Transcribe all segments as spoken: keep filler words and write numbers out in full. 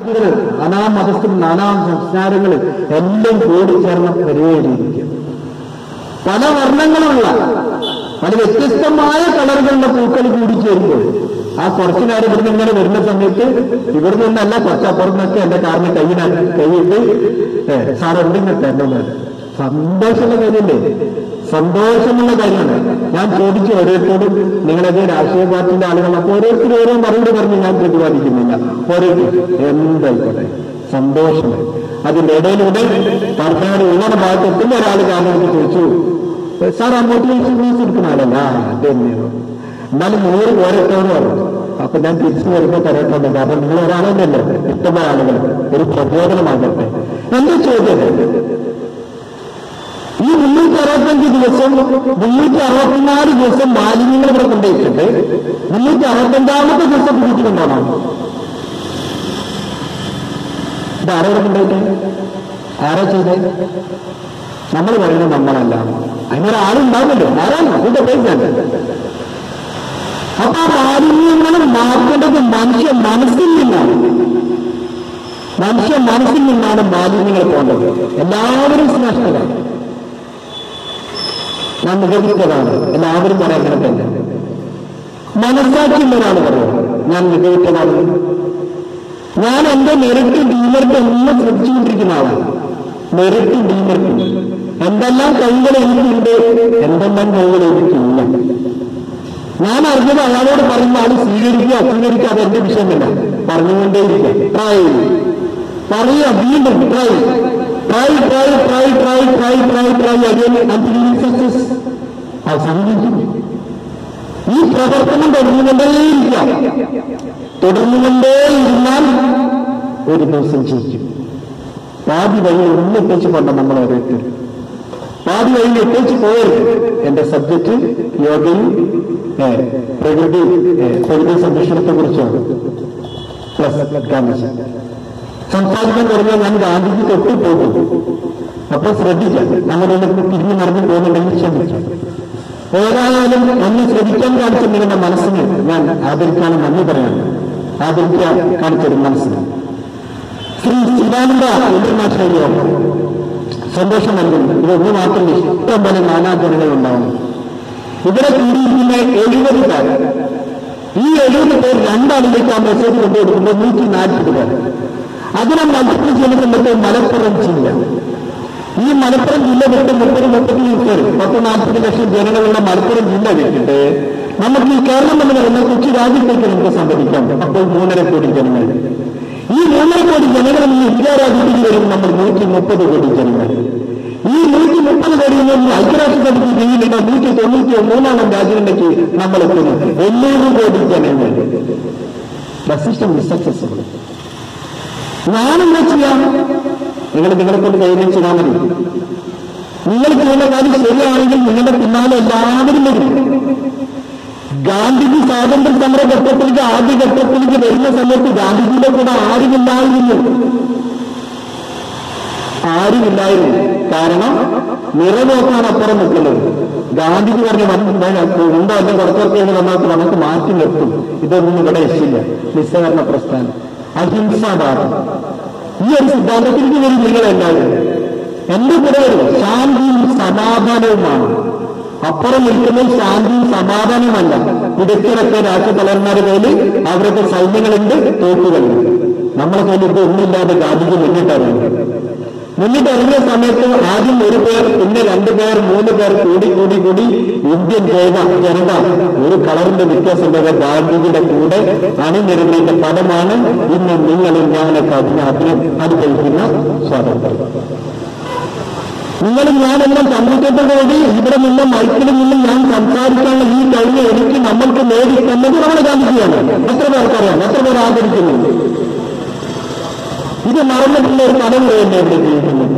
വ്യക്തികൾ, നാനാ മതസ്ഥരും നാനാ സംസ്കാരങ്ങൾ എല്ലാം കൂടിച്ചേർന്ന പരിപാടിയിരിക്കുക. പല വർണ്ണങ്ങളുള്ള പല വ്യത്യസ്തമായ കളറുകളുടെ പൂക്കൾ കൂടിച്ചേരുമ്പോൾ ആ കുറച്ചു നേരം ഇവിടുന്ന് ഇങ്ങനെ വരുന്ന സമയത്ത് ഇവിടുന്ന് നിന്നല്ല കുറച്ചപ്പുറത്തൊക്കെ എന്റെ കാറിന് കൈയിനാക്കി കൈയിട്ട് സാർ എന്തെങ്കിലും തരണമെന്ന്. സന്തോഷമുള്ള കാര്യമല്ലേ? സന്തോഷമുള്ള കാര്യമാണ്. ഞാൻ ചോദിച്ചു ഓരോരുത്തരോടും, നിങ്ങളത് രാഷ്ട്രീയ പാർട്ടിന്റെ ആളുകൾ, അപ്പൊ ഓരോരുത്തരും ഓരോ മറുപടി പറഞ്ഞ് ഞാൻ പ്രതിപാദിക്കുന്നില്ല. ഓരോരുത്തരും എന്തായിക്കോട്ടെ, സന്തോഷം. അതിന്റെ ഇടയിലൂടെ പാർട്ടിയുടെ ഉള്ള ഭാഗത്ത് എത്തുന്ന ഒരാൾ കാരണം ചോദിച്ചു, സാർ ആ മോട്ടിവേഷൻ ക്ലാസ് എടുക്കുന്ന ആളല്ല. അത് തന്നെയാണ്. എന്നാലും നൂറ് ഓരോരുത്തരോട് പറഞ്ഞു. അപ്പൊ ഞാൻ തിരിച്ചു വരുമ്പോൾ തരട്ടുണ്ട്, കാരണം നിങ്ങൾ ഒരാളല്ലല്ലോ, ഇഷ്ടമായ ആളുകൾ, ഒരു പ്രചോദനമാകട്ടെ. എന്റെ ചോദ്യം, ഈ മുന്നൂറ്റി അറുപത്തഞ്ച് ദിവസം മുന്നൂറ്റി അറുപത്തിനാല് ദിവസം മാലിന്യങ്ങൾ ഇവിടെ കൊണ്ടുപോയിട്ടുണ്ട്. മുന്നൂറ്റി അറുപത്തഞ്ചാമത്തെ ദിവസം കൂട്ടിക്കൊണ്ടാണോ ഇത്? ആരോടെ കൊണ്ടുപോയിട്ട് ആരാ ചെയ്തേ? നമ്മൾ പറയുന്നത് നമ്മളല്ല. അതിനൊരാളുണ്ടാവുമല്ലോ, ആരാണ് അതിന്റെ പേരിലാണ്. അപ്പൊ ആ മാലിന്യങ്ങളും മാറ്റേണ്ടത് മനുഷ്യ മനസ്സിൽ നിന്നാണ്. മനുഷ്യ മനസ്സിൽ നിന്നാണ് മാലിന്യങ്ങൾ പോകേണ്ടത്. എല്ലാവരും ശ്രേഷ്ഠരാണ്, ഞാൻ മികവിട്ടതാണ്, എല്ലാവരും പറയാൻ കിടക്കല്ല. മനസ്സാക്കിയുള്ള ഒരാൾ പറയും ഞാൻ മികവിട്ടതാണ്. ഞാൻ എന്റെ മെറിറ്റും ഡീമെറിറ്റും എല്ലാം ശ്രദ്ധിച്ചുകൊണ്ടിരിക്കുന്ന ആളാണ്. മെറിറ്റും ഡീമെറിറ്റും എന്തെല്ലാം കഴിവുകൾ എനിക്കുണ്ട്, എന്തെല്ലാം കഴിവുകൾ എനിക്കില്ല. ഞാൻ അറിഞ്ഞത് അയാളോട് പറയുന്ന ആൾ സ്വീകരിക്കുക അസ്വീകരിക്കുക അതെന്റെ വിഷയമല്ല, പറഞ്ഞുകൊണ്ടേയിരിക്കുക. ട്രൈ പറയുക, വീണ്ടും try try try try try try try try again until success. അവസാനിക്കും. ഈ പ്രവർത്തനം തുടർന്നുകൊണ്ടേയിരിക്കുക. തുടർന്നുകൊണ്ടേയിരുന്നാൽ ഒരു ദിവസം ജയിക്കും. പാതി വഴി ഒന്നിട്ടേച്ച് കൊണ്ട് നമ്മൾ ഓരോരുത്തരും പാതി വഴിയിൽ എത്തിച്ച് പോയത്. എന്റെ സബ്ജക്റ്റ് യോഗയും പ്രകൃതി പ്രകൃതി സംരക്ഷണത്തെ കുറിച്ചാണ്. പ്ലസ് ഗാന്ധിജി സംസാരിക്കാൻ തുടങ്ങിയാൽ ഞാൻ ഗാന്ധിജി തൊട്ട് പോകും. അപ്പൊ ശ്രദ്ധിക്കാം, നമ്മുടെ തിരിഞ്ഞു നടന്നു പോകുന്നുണ്ടെങ്കിൽ ശ്രദ്ധിക്കാം. ഏതായാലും ഒന്ന് ശ്രദ്ധിക്കാൻ കാണിച്ച നിങ്ങളുടെ മനസ്സിന് ഞാൻ ആദരിക്കാനും നന്ദി പറയാണ്. ആദരിക്കാൻ കാണിച്ചൊരു മനസ്സിന് ശ്രീ ശിവാനന്ദ ഇന്റർനാഷണൽ യോഗം സന്തോഷം നൽകുന്നു. ഇതൊന്ന് മാത്രം ഇഷ്ടം പോലെ നാനാജനങ്ങൾ ഉണ്ടാവുന്നു. ഇവിടെ കൂടിയിരിക്കുന്ന എഴുപത് പേർ, ഈ എഴുപത് പേർ രണ്ടാളിലേക്ക് ആ മെസ്സേജ് കൊണ്ടുകൊടുക്കുമ്പോൾ നൂറ്റി നാൽപ്പത് പേർ. അതിനെ മൾട്ടിപ്പിൾ ചെയ്യുന്ന സമയത്ത് മലപ്പുറം ജില്ല, ഈ മലപ്പുറം ജില്ല വിട്ട് മുപ്പത് മുപ്പത്തി പേർ പത്ത് നാൽപ്പത് ലക്ഷം ജനങ്ങളുള്ള മലപ്പുറം ജില്ല വിട്ടിട്ട് നമുക്ക് ഈ കേരളം എന്ന് പറയുന്ന കൊച്ചു രാജ്യത്തേക്ക് നമുക്ക് സംഭവിക്കാം. അപ്പോൾ മൂന്നര കോടി ജനങ്ങൾ. ഈ മൂന്നര കോടി ജനങ്ങളിൽ നിന്ന് ഇന്ത്യ രാജ്യത്തേക്ക് വരും നമ്മൾ നൂറ്റി മുപ്പത് കോടി ജനങ്ങൾ. ഈ നൂറ്റി മുപ്പത് കോടിയിൽ നിന്ന് ഐക്യരാഷ്ട്രസഭയ്ക്ക് കീഴിലുള്ള നൂറ്റി തൊണ്ണൂറ്റി മൂന്നാം രാജ്യങ്ങളിലേക്ക് നമ്മൾ എത്തുന്നു. എണ്ണൂറ് കോടി ജനങ്ങൾ. System successful. ഞാനെന്താ ചെയ്യാം? നിങ്ങൾ നിങ്ങളെ കൊണ്ട് കൈകാര്യം ചെയ്താൽ മതി. നിങ്ങൾ ചെയ്യുന്ന കാര്യം ശരിയാണെങ്കിൽ നിങ്ങളുടെ പിന്നാലെ എല്ലാവരും വരും. ഗാന്ധിജി സ്വാതന്ത്ര്യ സമര ഘട്ടത്തിലേക്ക് ആദ്യ ഘട്ടത്തിലേക്ക് വരുന്ന സമയത്ത് ഗാന്ധിജിയുടെ കൂടെ ആരുമില്ലായിരുന്നു. ആരുമില്ലായിരുന്നു. കാരണം നിറനോക്കാൻ അപ്പുറം നിൽക്കുന്നത്. ഗാന്ധിജി പറഞ്ഞ ഉണ്ടോ അല്ലെ കുറച്ചൊക്കെ നമുക്ക് നമുക്ക് മാറ്റി നിർത്തും. ഇതൊന്നും ഇവിടെ ഇഷ്ടമില്ല. നിസ്സഹകരണ പ്രസ്ഥാനം, അഹിംസാവാദം, ഈ ഒരു സിദ്ധാന്തത്തിലേക്ക് വരും നിങ്ങളെല്ലാവരും. എന്റെ കൂടെ വരും. ശാന്തിയും സമാധാനവുമാണ്. അപ്പുറം നിൽക്കുന്നത് ശാന്തിയും സമാധാനമല്ല. ഇടയ്ക്കിടയ്ക്ക് രാഷ്ട്രതലവന്മാരുടെ കയ്യിൽ അവരുടെ സൈന്യങ്ങളുണ്ട്, തോക്കുകളുണ്ട്. നമ്മളെ കയ്യിൽ ഇത് ഒന്നുമില്ലാതെ ഗാന്ധിജി മുന്നിട്ടിറങ്ങി. മുന്നിട്ടിറങ്ങിയ സമയത്ത് ആദ്യം ഒരു പേർ, പിന്നെ രണ്ടു പേർ, മൂന്ന് പേർ കൂടി കൂടി കൂടി ഇന്ത്യൻ ജനത ജനത ഒരു കളറിന്റെ വ്യത്യാസമുള്ള ഗാന്ധിജിയുടെ കൂടെ അണിനിരന്നതിന്റെ ഫലമാണ് ഇന്ന് നിങ്ങളും ഞാനൊക്കെ അതിന് അതിന് അനുഭവിക്കുന്ന സ്വാതന്ത്ര്യം. നിങ്ങളും ഞാനെല്ലാം കമ്പ്യൂട്ടറിനോട് ഇവിടെ നിന്നും മൈക്കിൽ നിന്നും ഞാൻ സംസാരിക്കാനുള്ള ഈ കഴിഞ്ഞ് എനിക്ക് നമ്മൾക്ക് നേടിത്തന്നത് നമ്മുടെ ഗാന്ധിജിയാണ്. എത്ര പേർക്കറിയാം? എത്ര പേർ ആദരിക്കുന്നു? ഇത് മറന്നിട്ടുള്ള ഒരു തലമുറയല്ലേ ഇവിടെ ജീവിക്കുന്നത്.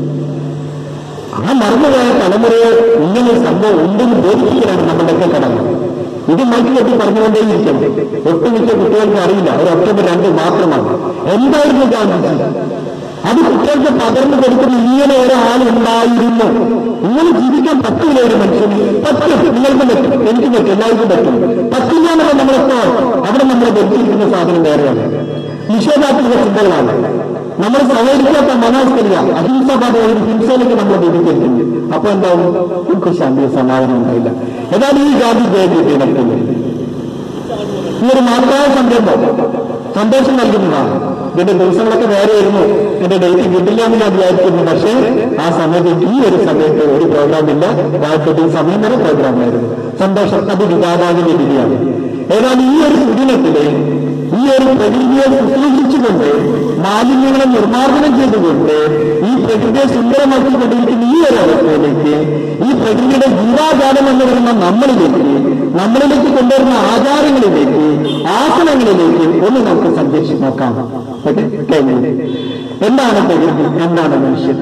ആ മറന്നുപോയ തലമുറയെ ഇങ്ങനെ സംഭവം ഉണ്ടെന്ന് ബോധിപ്പിക്കലാണ് നമ്മുടെയൊക്കെ കടമ. ഇത് മൈക്ക് കെട്ടി പറഞ്ഞുകൊണ്ടേയിരിക്കണം. ഒട്ടുമിക്ക കുട്ടികൾക്ക് അറിയില്ല, ഒരു ഒക്ടോബർ രണ്ട് മാത്രമാണ്. എന്തായിരുന്നു ഗാന്ധിജി? അത് കുട്ടികൾക്ക് പകർന്നു കൊടുക്കുന്ന ഇങ്ങനെ ഒരാളുണ്ടായിരുന്നു. ഇങ്ങനെ ജീവിക്കാൻ പറ്റില്ല ഒരു മനുഷ്യന്. പറ്റും, നിങ്ങൾക്കും പറ്റും, എനിക്കും പറ്റും, എല്ലാവർക്കും പറ്റും. പറ്റില്ല എന്നൊക്കെ നമ്മളിപ്പോ അവിടെ നമ്മൾ ധരിച്ചിരിക്കുന്ന സാധനം വേറെയാണ്. നിഷേധാത്മക ചിന്തകളാണ്. നമ്മൾ സഹകരിക്കാത്ത മനോസ്ഥിതിയ അഹിംസാപാത ഒരു ഹിംസയിലേക്ക് നമ്മൾ വിധിക്കുന്നു. അപ്പൊ എന്താവും? നമുക്ക് ശാന്തി സമാധാനം ഉണ്ടായില്ല. ഏതായാലും ഈ ജാതി ജയജീവിതം നടത്തുന്നു. ഈ ഒരു മഹത്തായ സംരംഭം സന്തോഷം നൽകുന്നതാണ്. ഇതിന്റെ ദിവസങ്ങളൊക്കെ വേറെ ആയിരുന്നു, എന്റെ ഡേറ്റ് കിട്ടില്ല എന്ന് ഞാൻ വിചാരിക്കുന്നു. പക്ഷേ ആ സമയത്ത് ഈ ഒരു സമയത്ത് ഒരു പ്രോഗ്രാം ഇല്ല. രാത്രി സമയം വരെ പ്രോഗ്രാമായിരുന്നു. സന്തോഷം അത് വികാരാകുന്ന രീതിയാണ്. ഏതായാലും ഈ ഒരു സുദിനത്തില് ഈ ഒരു പ്രകൃതിയെ ശുശ്രൂഷിച്ചുകൊണ്ട് മാലിന്യങ്ങളെ നിർമ്മാർജ്ജനം ചെയ്തുകൊണ്ട് ഈ പ്രകൃതിയെ സുന്ദരമാക്കിക്കൊണ്ടിരിക്കുന്ന ഈ ഒരു അവസ്ഥയിലേക്ക്, ഈ പ്രകൃതിയുടെ ജീവാചാരം എന്ന് പറയുന്ന നമ്മളിലേക്ക് നമ്മളിലേക്ക് കൊണ്ടുവരുന്ന ആചാരങ്ങളിലേക്ക്, ആസനങ്ങളിലേക്ക് ഒന്ന് നമുക്ക് സന്ദർശിച്ച് നോക്കാം. എന്താണ് പ്രകൃതി? എന്താണ് മനുഷ്യൻ?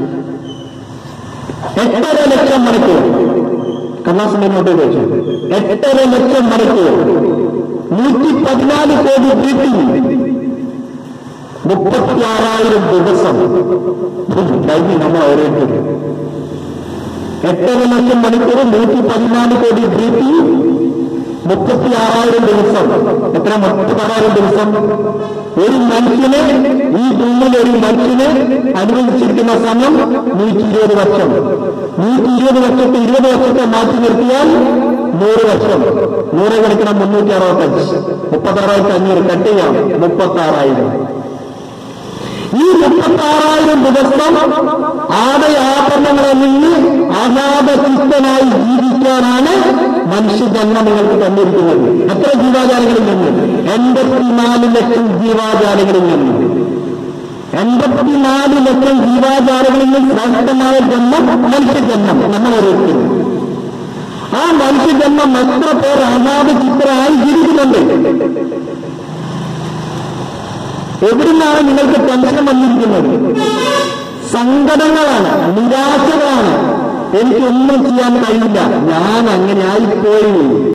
എട്ടര ലക്ഷം മണിക്കൂർ കണ്ണാസിന്റെ നോട്ട് വെച്ചു. എട്ടര ലക്ഷം മണിക്കൂർ, നൂറ്റി പതിനാല് കോടി ബ്രീത്തിങ്, മുപ്പത്തി ആറായിരം ദിവസം കഴിഞ്ഞ് നമ്മൾ ഓരോരുത്തരും. എട്ടര ലക്ഷം മണിക്കൂർ, നൂറ്റി പതിനാല് കോടി ബ്രീത്തിങ്, മുപ്പത്തി ആറായിരം ദിവസം. എത്ര? മുപ്പത്തി ആറായിരം ദിവസം. ഒരു മനുഷ്യന് ഈ ഭൂമിയിൽ ഒരു മനുഷ്യന് അനുവദിച്ചിരിക്കുന്ന സമയം നൂറ്റി ഇരുപത് വർഷം. നൂറ്റി ഇരുപത് വർഷത്തെ ഇരുപത് വർഷത്തെ മാറ്റി നിർത്തിയാൽ നൂറ് വർഷം. നൂറ് കണക്കിന് മുന്നൂറ്റി അറുപത്തഞ്ച്, മുപ്പത്തി ആറായിരത്തി അഞ്ഞൂറ് കട്ട് ചെയ്യാം. മുപ്പത്തി ആറായിരം. ഈ മുപ്പത്തി ആറായിരം ദിവസം ആദയാഭരണങ്ങളിൽ നിന്ന് ആഹ്ലാദചിത്തനായി ജീവിക്കാനാണ് മനുഷ്യജന്മം നിങ്ങൾക്ക് തന്നിരിക്കുന്നത്. എത്ര ജീവാചാരങ്ങളിൽ നിന്ന്? എൺപത്തിനാല് ലക്ഷം ജീവാചാരങ്ങളിൽ നിന്ന്. എൺപത്തിനാല് ലക്ഷം ജീവാചാരങ്ങളിൽ നിന്ന് ശ്രേഷ്ഠമായ ജന്മം മനുഷ്യജന്മം നമ്മൾ ഓരോരുത്തരും. ആ മനുഷ്യജന്മം എത്ര പേർ ആഹ്ലാദചിത്തരായി ജീവിക്കുന്നുണ്ട്? എവിടുന്നാണ് നിങ്ങൾക്ക് ടെൻഷൻ വന്നിരിക്കുന്നത്? സങ്കടങ്ങളാണ്, നിരാശകളാണ്. എനിക്കൊന്നും ചെയ്യാൻ കഴിയില്ല, ഞാൻ അങ്ങനെ ആയിപ്പോയി.